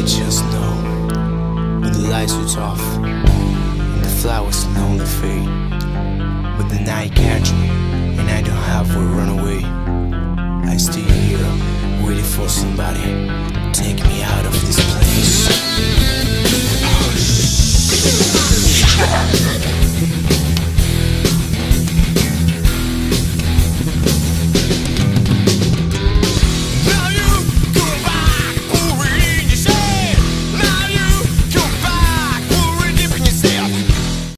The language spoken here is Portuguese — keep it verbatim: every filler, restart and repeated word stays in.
I just know when the lights switch off and the flowers slowly fade, when the night catch me and I don't have where to run away, I stay here waiting for somebody to take me out of this place.